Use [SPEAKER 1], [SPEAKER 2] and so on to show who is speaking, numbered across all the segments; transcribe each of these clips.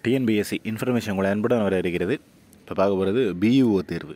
[SPEAKER 1] TNPSC information உங்களை அன்புடன் வர இருக்கிறது. இப்போ பார்க்க போகிறது பியூஓ தேர்வு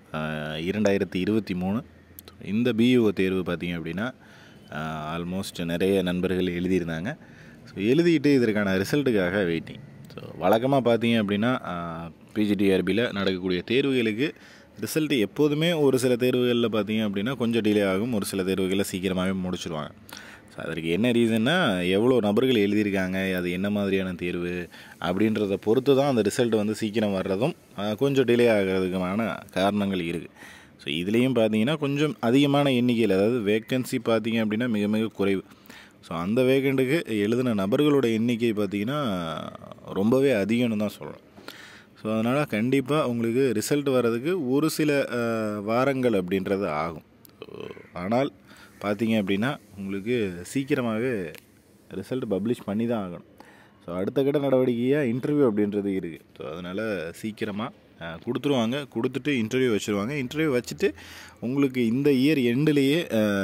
[SPEAKER 1] 2023. இந்த பியூஓ தேர்வு பார்த்திங்க அப்படின்னா ஆல்மோஸ்ட் நிறைய நண்பர்கள் எழுதியிருந்தாங்க. ஸோ எழுதிட்டு இதற்கான ரிசல்ட்டுக்காக வெயிட்டிங். ஸோ வழக்கமாக பார்த்தீங்க அப்படின்னா பிஜிடிஆர்பியில் நடக்கக்கூடிய தேர்வுகளுக்கு ரிசல்ட்டு எப்போதுமே ஒரு சில தேர்வுகளில் பார்த்தீங்க அப்படின்னா கொஞ்சம் டிலே ஆகும், ஒரு சில தேர்வுகளில் சீக்கிரமாகவே முடிச்சுருவாங்க. ஸோ அதற்கு என்ன ரீசன்னா, எவ்வளோ நபர்கள் எழுதியிருக்காங்க, அது என்ன மாதிரியான தேர்வு அப்படின்றத பொறுத்து தான் அந்த ரிசல்ட் வந்து சீக்கிரம் வர்றதும் கொஞ்சம் டிலே ஆகிறதுக்கான காரணங்கள் இருக்குது. ஸோ இதுலேயும் பார்த்தீங்கன்னா கொஞ்சம் அதிகமான எண்ணிக்கையில், அதாவது வேக்கன்சி பார்த்தீங்க அப்படின்னா மிக மிக குறைவு. ஸோ அந்த வேக்கண்ட்டுக்கு எழுதின நபர்களோட எண்ணிக்கை பார்த்திங்கன்னா ரொம்பவே அதிகம்னு தான் சொல்லலாம். ஸோ அதனால் கண்டிப்பாக உங்களுக்கு ரிசல்ட் வர்றதுக்கு ஒரு சில வாரங்கள் அப்படின்றது ஆகும். ஆனால் பார்த்தீங்க அப்படின்னா உங்களுக்கு சீக்கிரமாகவே ரிசல்ட் பப்ளிஷ் பண்ணி தான் ஆகணும். ஸோ அடுத்த கட்ட நடவடிக்கையாக இன்டர்வியூ அப்படின்றது இருக்குது. ஸோ அதனால் சீக்கிரமாக கொடுத்துருவாங்க. கொடுத்துட்டு இன்டர்வியூ வச்சுருவாங்க. இன்டர்வியூ வச்சுட்டு உங்களுக்கு இந்த இயர் எண்டுலேயே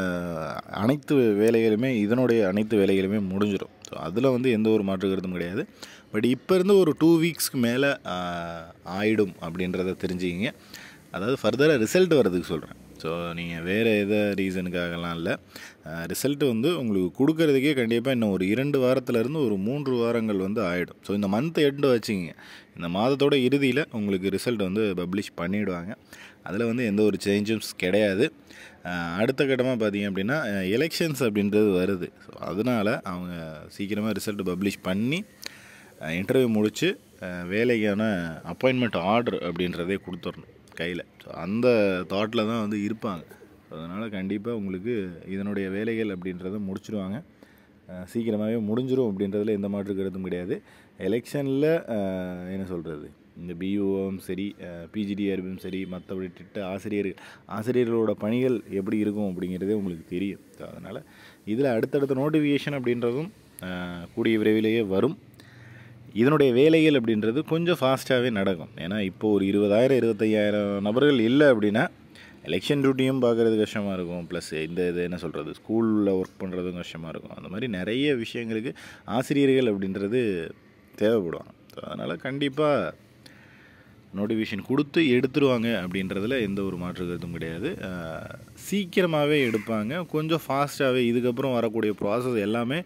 [SPEAKER 1] அனைத்து வேலைகளுமே, இதனுடைய அனைத்து வேலைகளுமே முடிஞ்சிடும். ஸோ அதில் வந்து எந்த ஒரு மாற்று கருத்தும் கிடையாது. பட் இப்போ இருந்து ஒரு 2 வீக்ஸ்க்கு மேலே ஆயிடும் அப்படின்றத தெரிஞ்சுக்கிங்க. அதாவது ஃபர்தராக ரிசல்ட் வர்றதுக்கு சொல்கிறேன். ஸோ நீங்கள் வேறு எதை ரீசனுக்காகலாம் இல்லை, ரிசல்ட்டு வந்து உங்களுக்கு கொடுக்கறதுக்கே கண்டிப்பாக இன்னும் ஒரு 2 வாரத்துலேருந்து ஒரு 3 வாரங்கள் வந்து ஆகிடும். ஸோ இந்த மந்த் எண்டு வச்சுக்கிங்க. இந்த மாதத்தோட இறுதியில் உங்களுக்கு ரிசல்ட் வந்து பப்ளிஷ் பண்ணிவிடுவாங்க. அதில் வந்து எந்த ஒரு சேஞ்சஸ் கிடையாது. அடுத்த கட்டமாக பார்த்தீங்க அப்படின்னா எலெக்ஷன்ஸ் அப்படின்றது வருது. ஸோ அதனால் அவங்க சீக்கிரமாக ரிசல்ட் பப்ளிஷ் பண்ணி இன்டர்வியூ முடித்து வேலைக்கான அப்பாயின்மெண்ட் ஆர்டர் அப்படின்றதே கொடுத்துடணும் கையில். ஸோ அந்த தாட்டில் தான் வந்து இருப்பாங்க. ஸோ அதனால் கண்டிப்பாக உங்களுக்கு இதனுடைய வேலைகள் அப்படின்றத முடிச்சுடுவாங்க. சீக்கிரமாகவே முடிஞ்சிடும் அப்படின்றதுல எந்த மாற்று கருத்தும் கிடையாது. எலெக்ஷனில் என்ன சொல்கிறது, இந்த பியூஓவும் சரி, பிஜிடிஆர்பியும் சரி, மற்றபடி ஆசிரியர்களோட பணிகள் எப்படி இருக்கும் அப்படிங்கிறதே உங்களுக்கு தெரியும். ஸோ அதனால் இதில் அடுத்தடுத்த நோட்டிஃபிகேஷன் அப்படின்றதும் கூடிய விரைவிலேயே வரும். இதனுடைய வேலைகள் அப்படின்றது கொஞ்சம் ஃபாஸ்ட்டாகவே நடக்கும். ஏன்னா இப்போது ஒரு 20,000-25,000 நபர்கள் இல்லை அப்படின்னா எலெக்ஷன் டியூட்டியும் பார்க்குறது கஷ்டமாக இருக்கும். ப்ளஸ் இது என்ன சொல்கிறது, ஸ்கூலில் ஒர்க் பண்ணுறதும் கஷ்டமாக இருக்கும். அந்த மாதிரி நிறைய விஷயங்களுக்கு ஆசிரியர்கள் அப்படின்றது தேவைப்படுவாங்க. ஸோ அதனால் கண்டிப்பாக நோட்டிஃபிகேஷன் கொடுத்து எடுத்துருவாங்க அப்படின்றதில் எந்த ஒரு மாற்று கருத்தும் கிடையாது. சீக்கிரமாகவே எடுப்பாங்க, கொஞ்சம் ஃபாஸ்ட்டாகவே. இதுக்கப்புறம் வரக்கூடிய ப்ராசஸ் எல்லாமே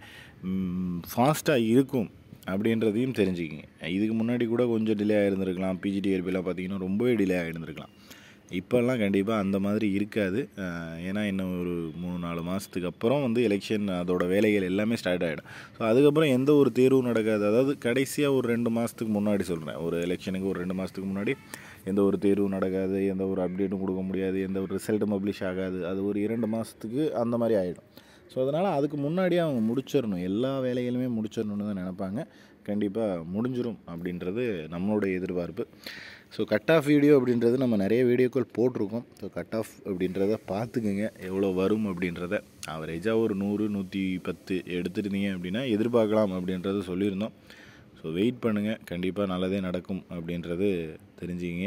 [SPEAKER 1] ஃபாஸ்ட்டாக இருக்கும் அப்படின்றதையும் தெரிஞ்சுக்கிங்க. இதுக்கு முன்னாடி கூட கொஞ்சம் டிலே ஆகிருந்துருக்கலாம். பிஜிடிஆர்பிலாம் பார்த்திங்கன்னா ரொம்பவே டிலே ஆகிருந்துருக்கலாம். இப்போல்லாம் கண்டிப்பாக அந்த மாதிரி இருக்காது. ஏன்னா இன்னும் ஒரு 3-4 மாதத்துக்கு அப்புறம் வந்து எலெக்ஷன் அதோட வேலைகள் எல்லாமே ஸ்டார்ட் ஆகிடும். ஸோ அதுக்கப்புறம் எந்த ஒரு தேர்வும் நடக்காது. அதாவது கடைசியாக ஒரு 2 மாதத்துக்கு முன்னாடி சொல்கிறேன், ஒரு எலெக்ஷனுக்கு ஒரு 2 மாதத்துக்கு முன்னாடி எந்த ஒரு தேர்வும் நடக்காது, எந்த ஒரு அப்டேட்டும் கொடுக்க முடியாது, எந்த ஒரு ரிசல்ட்டும் பப்ளிஷ் ஆகாது. அது ஒரு 2 மாதத்துக்கு அந்த மாதிரி ஆகிடும். ஸோ அதனால் அதுக்கு முன்னாடியே அவங்க முடிச்சிடணும், எல்லா வேலைகளுமே முடிச்சிடணுன்னு தான் நினைப்பாங்க. கண்டிப்பாக முடிஞ்சிடும் அப்படின்றது நம்மளுடைய எதிர்பார்ப்பு. ஸோ கட் ஆஃப் வீடியோ அப்படின்றது நம்ம நிறைய வீடியோக்கள் போட்டிருக்கோம். ஸோ கட் ஆஃப் அப்படின்றத பார்த்துக்குங்க, எவ்வளோ வரும் அப்படின்றத. ஆவரேஜாக ஒரு 100-110 எடுத்துருந்தீங்க அப்படின்னா எதிர்பார்க்கலாம் அப்படின்றத சொல்லியிருந்தோம். ஸோ வெயிட் பண்ணுங்கள், கண்டிப்பாக நல்லதே நடக்கும் அப்படின்றது தெரிஞ்சுக்கிங்க.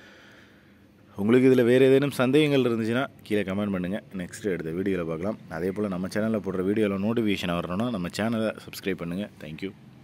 [SPEAKER 1] உங்களுக்கு இதில் வேறு ஏதேனும் சந்தேகங்கள் இருந்துச்சுன்னா கீழே கமெண்ட் பண்ணுங்கள். நெக்ஸ்ட்டு எடுத்த வீடியோவில் பார்க்கலாம். அதே போல் நம்ம சேனலில் போடுற வீடியோவில் நோட்டிஃபிகேஷன் வரணும்னா நம்ம சேனலை சப்ஸ்கிரைப் பண்ணுங்கள். தேங்க்யூ.